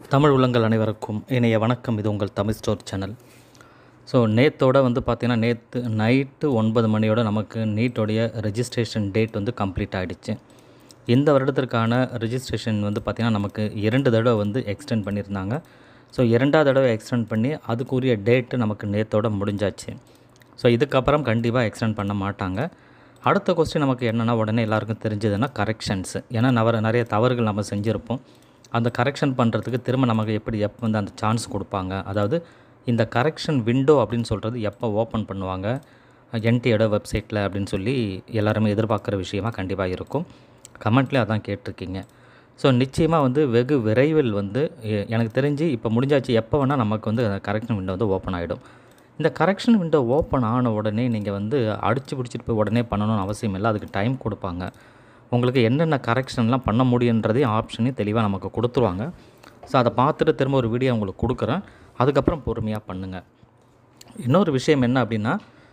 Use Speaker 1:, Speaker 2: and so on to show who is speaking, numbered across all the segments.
Speaker 1: தமிழ் உள்ளங்கள் அனைவருக்கும் இணைய வணக்கம். இது உங்கள் தமிழ்ஸ்டோர் சேனல். ஸோ நேற்றோட பார்த்தீங்கன்னா நேற்று நைட்டு 9 மணியோட நமக்கு நீட்டோடைய ரெஜிஸ்ட்ரேஷன் டேட் கம்ப்ளீட் ஆகிடுச்சு. இந்த வருடத்திற்கான ரெஜிஸ்ட்ரேஷன் பார்த்திங்கன்னா நமக்கு 2 தடவை எக்ஸ்டெண்ட் பண்ணியிருந்தாங்க. ஸோ 2வது தடவை எக்ஸ்டெண்ட் பண்ணி அதுக்குரிய டேட்டு நமக்கு நேற்றோட முடிஞ்சாச்சு. ஸோ இதுக்கப்புறம் கண்டிப்பாக எக்ஸ்டெண்ட் பண்ண மாட்டாங்க. அடுத்த கொஸ்டின் நமக்கு என்னென்னா உடனே எல்லாருக்கும் தெரிஞ்சதுன்னா கரெக்ஷன்ஸு. ஏன்னா நிறைய தவறுகள் நம்ம செஞ்சுருப்போம். அந்த கரெக்ஷன் பண்ணுறதுக்கு திரும்ப நமக்கு எப்போ அந்த சான்ஸ் கொடுப்பாங்க, அதாவது இந்த கரெக்ஷன் விண்டோ அப்படின்னு சொல்கிறது எப்போ ஓப்பன் பண்ணுவாங்க என்டிஏட வெப்சைட்டில் அப்படின்னு சொல்லி எல்லாருமே எதிர்பார்க்குற விஷயமாக கண்டிப்பாக இருக்கும். கமெண்ட்லேயே அதான் கேட்டிருக்கீங்க. ஸோ நிச்சயமாக வெகு விரைவில் எனக்கு தெரிஞ்சு இப்போ முடிஞ்சாச்சு. எப்போ வேணால் நமக்கு கரெக்ஷன் விண்டோ ஓப்பன் ஆகிடும். இந்த கரெக்ஷன் விண்டோ ஓப்பன் ஆன உடனே நீங்கள் அடித்து பிடிச்சிட்டு போய் உடனே பண்ணணும்னு அவசியம் இல்லை. அதுக்கு டைம் கொடுப்பாங்க. உங்களுக்கு என்னென்ன கரெக்ஷன்லாம் பண்ண முடியுன்றதையும் ஆப்ஷனையும் தெளிவாக நமக்கு கொடுத்துருவாங்க. ஸோ அதை பார்த்துட்டு திரும்ப ஒரு வீடியோ உங்களுக்கு கொடுக்குறேன். அதுக்கப்புறம் பொறுமையாக பண்ணுங்கள். இன்னொரு விஷயம் என்ன அப்படின்னா,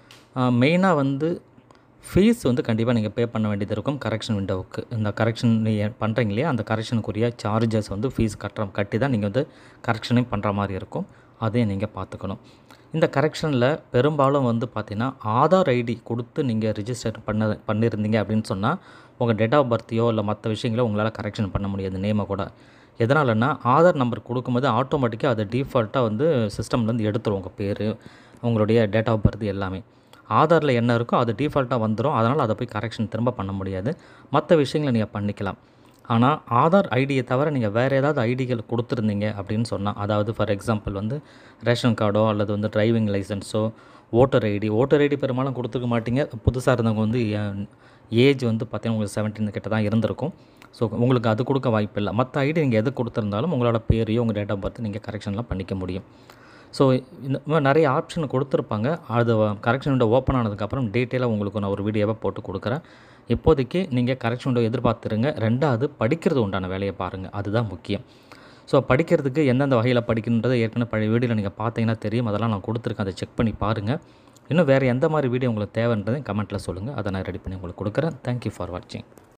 Speaker 1: மெயினாக ஃபீஸ் கண்டிப்பாக நீங்கள் பே பண்ண வேண்டியது இருக்கும் கரெக்ஷன் விண்டோவுக்கு. இந்த கரெக்ஷன் நீங்கள் பண்ணுறீங்க இல்லையா, அந்த கரெக்ஷனுக்குரிய சார்ஜஸ் ஃபீஸ் கட்டி தான் நீங்கள் கரெக்ஷனையும் பண்ணுற மாதிரி இருக்கும். அதையும் நீங்கள் பார்த்துக்கணும். இந்த கரெக்ஷனில் பெரும்பாலும் பார்த்தீங்கன்னா ஆதார் ஐடி கொடுத்து நீங்கள் ரிஜிஸ்டர் பண்ணியிருந்தீங்க அப்படின்னு சொன்னால் உங்கள் டேட் ஆஃப் பர்த்தையோ இல்லை மற்ற விஷயங்களோ உங்களால் கரெக்ஷன் பண்ண முடியாது, நேமை கூட. எதனாலன்னா ஆதார் நம்பர் கொடுக்கும்போது ஆட்டோமேட்டிக்காக அது டிஃபால்ட்டாக சிஸ்டம்லேருந்து எடுத்துரும். உங்கள் பேர், உங்களுடைய டேட் ஆஃப் பர்த் எல்லாமே ஆதாரில் என்ன இருக்கோ அது டிஃபால்ட்டாக வந்துடும். அதனால் அதை போய் கரெக்ஷன் திரும்ப பண்ண முடியாது. மற்ற விஷயங்களை நீங்கள் பண்ணிக்கலாம். ஆனால் ஆதார் ஐடியை தவிர நீங்கள் வேறு ஏதாவது ஐடிகள் கொடுத்துருந்தீங்க அப்படின்னு சொன்னால், அதாவது ஃபார் எக்ஸாம்பிள் ரேஷன் கார்டோ அல்லது டிரைவிங் லைசன்ஸோ ஓட்டர் ஐடி பெரும்பாலும் கொடுத்துருக்க மாட்டீங்க. புதுசாக இருந்தவங்க ஏஜ் பார்த்தீங்கன்னா உங்களுக்கு 17 கிட்ட தான் இருந்திருக்கும். ஸோ உங்களுக்கு அது கொடுக்க வாய்ப்பு இல்லை. மற்ற ஐடி நீங்கள் எது கொடுத்துருந்தாலும் உங்களோட பேரையோ உங்கள் டேட் ஆஃப் பர்த் நீங்கள் கரெக்ஷன்லாம் பண்ணிக்க முடியும். ஸோ இந்த மாதிரி நிறைய ஆப்ஷன் கொடுத்துருப்பாங்க. அது கரெக்ஷன் விண்டோ ஓப்பன் ஆனதுக்கப்புறம் டீட்டெயிலாக உங்களுக்கு நான் ஒரு வீடியோவை போட்டு கொடுக்குறேன். இப்போதைக்கு நீங்கள் கரெக்ஷன் விண்டோ எதிர்பார்த்துருங்க. 2வது படிக்கிறது உண்டான வேலையை பாருங்கள், அதுதான் முக்கியம். ஸோ படிக்கிறதுக்கு எந்தெந்த வகையில் படிக்கணுன்றதை ஏற்கனவே பழைய வீடியோவில் நீங்கள் பார்த்தீங்கன்னா தெரியும். அதெல்லாம் நான் கொடுத்துருக்கேன், அதை செக் பண்ணி பாருங்கள். இன்னும் வேறு எந்த மாதிரி வீடியோ உங்களுக்கு தேவைன்றதையும் கமெண்ட்டில் சொல்லுங்கள். அதை நான் ரெடி பண்ணி உங்களுக்கு கொடுக்குறேன். தேங்க்யூ ஃபார் வாட்சிங்.